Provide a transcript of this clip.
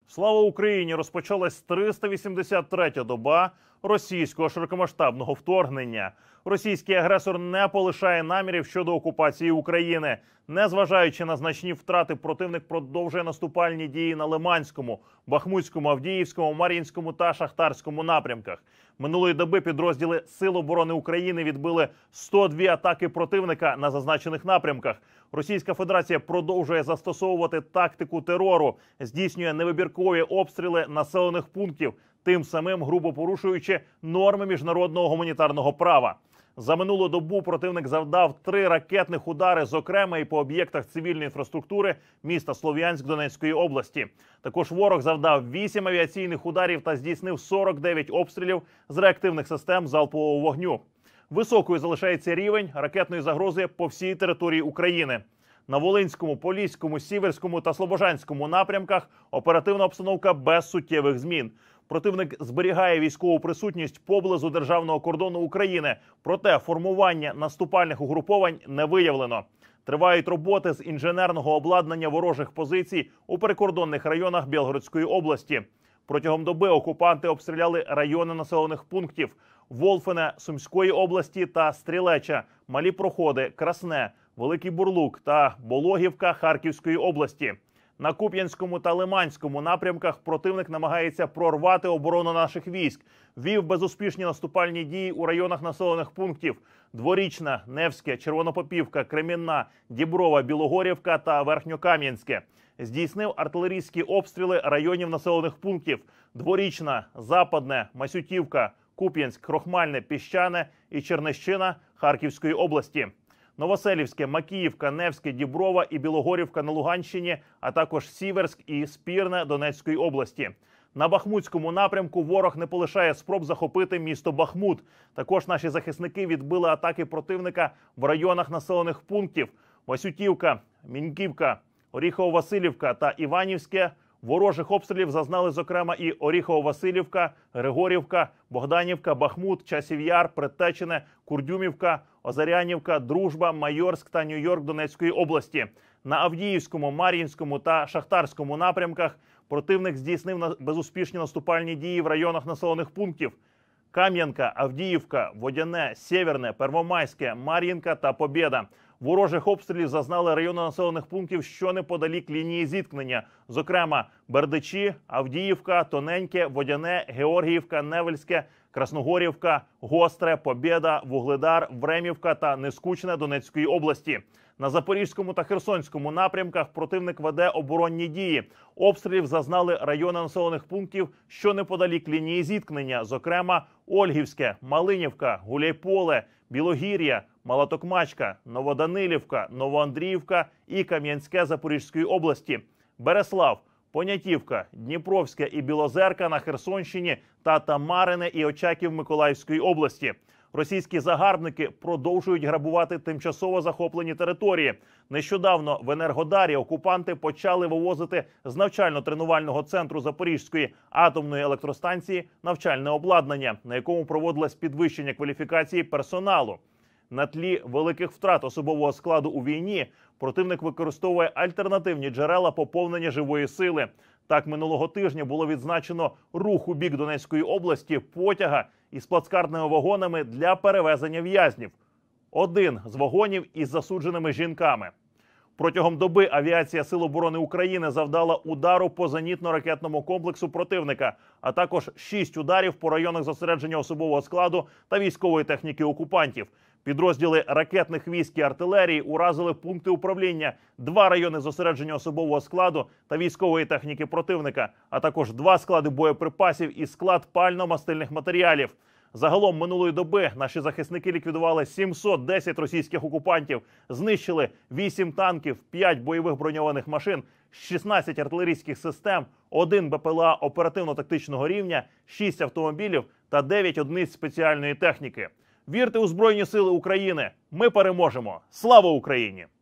Слава Україні! Розпочалась 383-я доба російського широкомасштабного вторгнення. Російський агресор не полишає намірів щодо окупації України. Незважаючи на значні втрати, противник продовжує наступальні дії на Лиманському, Бахмутському, Авдіївському, Мар'їнському та Шахтарському напрямках. Минулої доби підрозділи Сил оборони України відбили 102 атаки противника на зазначених напрямках. Російська Федерація продовжує застосовувати тактику терору, здійснює невибіркові обстріли населених пунктів, тим самим грубо порушуючи норми міжнародного гуманітарного права. За минулу добу противник завдав 3 ракетних удари, зокрема і по об'єктах цивільної інфраструктури міста Слов'янськ Донецької області. Також ворог завдав 8 авіаційних ударів та здійснив 49 обстрілів з реактивних систем залпового вогню. Високою залишається рівень ракетної загрози по всій території України. На Волинському, Поліському, Сіверському та Слобожанському напрямках оперативна обстановка без суттєвих змін. Противник зберігає військову присутність поблизу державного кордону України, проте формування наступальних угруповань не виявлено. Тривають роботи з інженерного обладнання ворожих позицій у прикордонних районах Білгородської області. Протягом доби окупанти обстріляли райони населених пунктів Волфине Сумської області та Стрілеча, Малі Проходи, Красне, Великий Бурлук та Бологівка Харківської області. На Куп'янському та Лиманському напрямках противник намагається прорвати оборону наших військ. Вів безуспішні наступальні дії у районах населених пунктів Дворічна, Невське, Червонопопівка, Кремінна, Діброва, Білогорівка та Верхньокам'янське. Здійснив артилерійські обстріли районів населених пунктів Дворічна, Западне, Масютівка, Куп'янськ, Крохмальне, Піщане і Чернещина Харківської області. Новоселівське, Макіївка, Невське, Діброва і Білогорівка на Луганщині, а також Сіверськ і Спірне Донецької області. На Бахмутському напрямку ворог не полишає спроб захопити місто Бахмут. Також наші захисники відбили атаки противника в районах населених пунктів Васютівка, Міньківка, Оріхово-Василівка та Іванівське. Ворожих обстрілів зазнали, зокрема, і Оріхово-Василівка, Григорівка, Богданівка, Бахмут, Часів Яр, Притечине, Курдюмівка, Озарянівка, Дружба, Майорськ та Нью-Йорк Донецької області. На Авдіївському, Мар'їнському та Шахтарському напрямках противник здійснив безуспішні наступальні дії в районах населених пунктів Кам'янка, Авдіївка, Водяне, Сєвєрне, Первомайське, Мар'їнка та Побєда. Ворожих обстрілів зазнали райони населених пунктів, що неподалік лінії зіткнення. Зокрема, Бердичі, Авдіївка, Тоненьке, Водяне, Георгіївка, Невельське, Красногорівка, Гостре, Побєда, Вугледар, Времівка та Нескучне Донецької області. На Запорізькому та Херсонському напрямках противник веде оборонні дії. Обстрілів зазнали райони населених пунктів, що неподалік лінії зіткнення. Зокрема, Ольгівське, Малинівка, Гуляйполе, Білогір'я, Малотокмачка, Новоданилівка, Новоандріївка і Кам'янське Запорізької області, Береслав, Понятівка, Дніпровське і Білозерка на Херсонщині та Тамарине і Очаків Миколаївської області. Російські загарбники продовжують грабувати тимчасово захоплені території. Нещодавно в Енергодарі окупанти почали вивозити з навчально-тренувального центру Запорізької атомної електростанції навчальне обладнання, на якому проводилось підвищення кваліфікації персоналу. На тлі великих втрат особового складу у війні противник використовує альтернативні джерела поповнення живої сили. Так, минулого тижня було відзначено рух у бік Донецької області потяга із плацкартними вагонами для перевезення в'язнів. Один з вагонів із засудженими жінками. Протягом доби авіація Сил оборони України завдала удару по зенітно-ракетному комплексу противника, а також 6 ударів по районах зосередження особового складу та військової техніки окупантів. Підрозділи ракетних військ і артилерії уразили пункти управління, 2 райони зосередження особового складу та військової техніки противника, а також 2 склади боєприпасів і склад пально-мастильних матеріалів. Загалом минулої доби наші захисники ліквідували 710 російських окупантів, знищили 8 танків, 5 бойових броньованих машин, 16 артилерійських систем, 1 БПЛА оперативно-тактичного рівня, 6 автомобілів та 9 одиниць спеціальної техніки. Вірте у Збройні Сили України! Ми переможемо! Слава Україні!